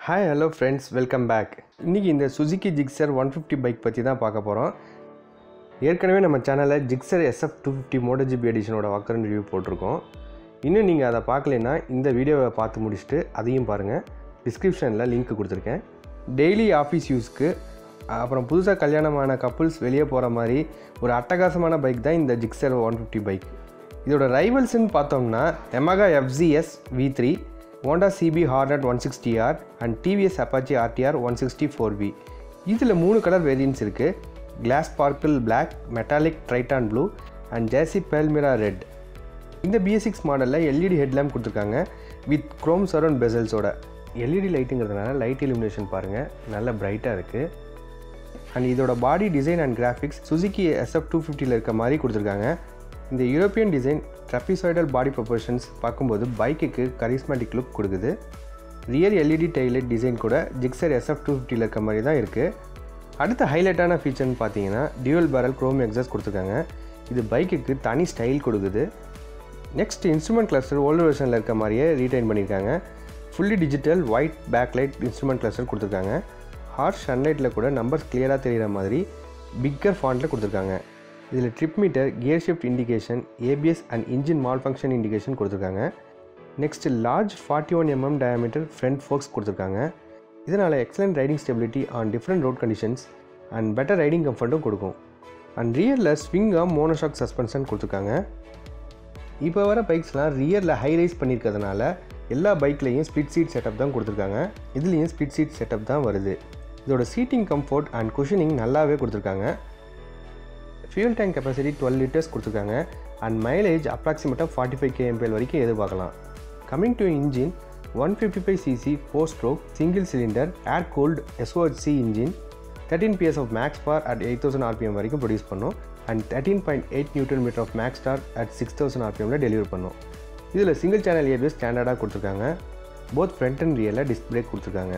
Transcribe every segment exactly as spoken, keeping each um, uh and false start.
Hi hello friends, welcome back. இன்றைக்கி இந்த Suzuki Gixxer one fifty bike பற்றி தான் பார்க்க போகிறோம். ஏற்கனவே நம்ம சேனலில் Gixxer SF two fifty moto GP எடிஷனோட வாக்கரன் ரிவ்யூ போட்டிருக்கோம். இன்னும் நீங்கள் அதை பார்க்கலைன்னா இந்த வீடியோவை பார்த்து முடிச்சுட்டு அதையும் பாருங்கள். டிஸ்கிரிப்ஷனில் லிங்க் கொடுத்துருக்கேன். டெய்லி ஆஃபீஸ் யூஸ்க்கு, அப்புறம் புதுசாக கல்யாணமான கப்புள்ஸ் வெளியே போகிற மாதிரி ஒரு அட்டகாசமான பைக் தான் இந்த ஜிக்ஸர் ஒன் ஃபிஃப்டி பைக். இதோட ரைவல்ஸ்ன்னு பார்த்தோம்னா Yamaha FZS V three, Honda C B Hornet one sixty R and T V S Apache R T R one sixty four V. இதில் மூணு கலர் வேரியன்ட்ஸ் இருக்குது. Glass sparkle black, metallic triton blue and ஜேசி pearl mira red. இந்த B S six மாடலில் LED headlamp கொடுத்துருக்காங்க with chrome surround பெசல்ஸோட. LED லைட்டுங்கிறதுனால light illumination பாருங்கள், நல்ல பிரைட்டாக இருக்குது. அண்ட் இதோட body design and graphics Suzuki SF two ஃபிஃப்டியில் இருக்க மாதிரி கொடுத்துருக்காங்க. இந்த European design trapezoidal body proportions பார்க்கும்போது பைக்குக்கு கரிஸ்மேட்டிக் லுக் கொடுக்குது. ரியர் எல்இடி டைலைட் டிசைன் கூட ஜிக்ஸர் எஸ்எஃப் டூ ஃபிஃப்டியில் இருக்க மாதிரி தான் இருக்குது. அடுத்த ஹைலைட்டான ஃபீச்சர்னு பார்த்தீங்கன்னா டியூவல் பேரல் குரோம் எக்ஸாஸ்ட் கொடுத்துருக்காங்க. இது பைக்குக்கு தனி ஸ்டைல் கொடுக்குது. நெக்ஸ்ட் இன்ஸ்ட்ருமெண்ட் கிளஸ்டர் ஓல்டு வெர்ஷனில் இருக்க மாதிரியே ரீடைன் பண்ணியிருக்காங்க. Fully digital white backlight instrument cluster கொடுத்துருக்காங்க. ஹார்ஷ் சன்லைட்டில் கூட நம்பர்ஸ் கிளியராக தெரிகிற மாதிரி பிக்கர் ஃபாண்ட்டில் கொடுத்துருக்காங்க. இதில் trip meter, gear shift indication, ABS and engine malfunction indication கொடுத்துருக்காங்க. Next large forty one mm diameter front forks கொடுத்துருக்காங்க. இதனால் excellent riding stability on different road conditions and better riding கம்ஃபர்ட்டும் கொடுக்கும். அண்ட் ரியரில் swing arm monoshock suspension கொடுத்துருக்காங்க. இப்போ வர பைக்ஸ்லாம் ரியரில் high rise பண்ணியிருக்கிறதுனால எல்லா பைக்லேயும் ஸ்பிளிட் சீட் செட்டப் தான் கொடுத்துருக்காங்க. இதுலேயும் ஸ்பிளிட் சீட் செட்டப் தான் வருது. இதோட சீட்டிங் கம்ஃபர்ட் அண்ட் குஷனிங் நல்லாவே கொடுத்துருக்காங்க. Fuel tank capacity twelve litres கொடுத்துருக்காங்க. அண்ட் மைலேஜ் அப்ராக்சிமேட்டாக ஃபார்ட்டி ஃபைவ் கேஎம்பிஎல் வரைக்கும் எதிர்பார்க்கலாம். Coming to engine, one fifty five CC four stroke single cylinder air cooled SOHC engine thirteen PS of max power at eight thousand RPM வரைக்கும் produce பண்ணும். And thirteen point eight newton metre of max torque at six thousand ஆர்பிஎம்ல delivery பண்ணும். இதில் single channel ABS ஸ்டாண்டர்டாக கொடுத்துருக்காங்க. Both front and ரியரில் disk brake கொடுத்துருக்காங்க.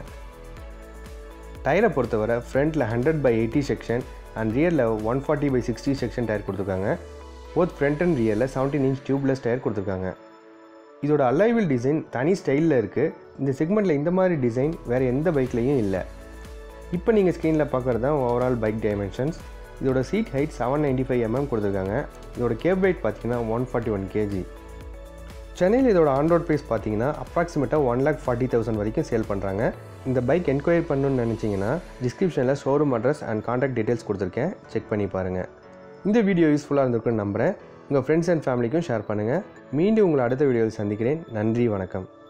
டயரை பொறுத்தவரை ஃப்ரண்ட்டில் hundred by eighty section and ரியரில் one forty by sixty section tyre கொடுத்துருக்காங்க. போத் ஃப்ரண்ட் அண்ட் ரியரில் செவன்டீன் இன்ச் டியூப்லெஸ் டயர் கொடுத்துருக்காங்க. இதோட அலைவில் டிசைன் தனி ஸ்டைலில் இருக்குது. இந்த செக்மெண்ட்டில் இந்த மாதிரி டிசைன் வேறு எந்த பைக்லேயும் இல்லை. இப்போ நீங்கள் ஸ்க்ரீனில் பார்க்குறது தான் ஓவரால் பைக் டைமென்ஷன்ஸ். இதோட seat height seven ninety five mm கொடுத்துருக்காங்க. இதோட கேப் வெயிட் பார்த்தீங்கன்னா ஒன் ஃபார்ட்டி ஒன் கேஜி. சென்னையில் இதோட ஆன்ரோட் ப்ரைஸ் பார்த்தீங்கன்னா அப்ராக்சிமேட்டாக ஒன் லேக் ஃபார்ட்டி தௌசண்ட் வரைக்கும் சேல் பண்ணுறாங்க. இந்த பைக் என்கொயரி பண்ணணும்னு நினச்சிங்கன்னா டிஸ்கிரிப்ஷனில் showroom address and contact details கொடுத்துருக்கேன், செக் பண்ணி பாருங்கள். இந்த வீடியோ யூஸ்ஃபுல்லாக இருந்திருக்குன்னு நம்புகிறேன். உங்கள் ஃப்ரெண்ட்ஸ் அண்ட் ஃபேமிலிக்கும் ஷேர் பண்ணுங்கள். மீண்டும் உங்களை அடுத்த வீடியோவில் சந்திக்கிறேன். நன்றி, வணக்கம்.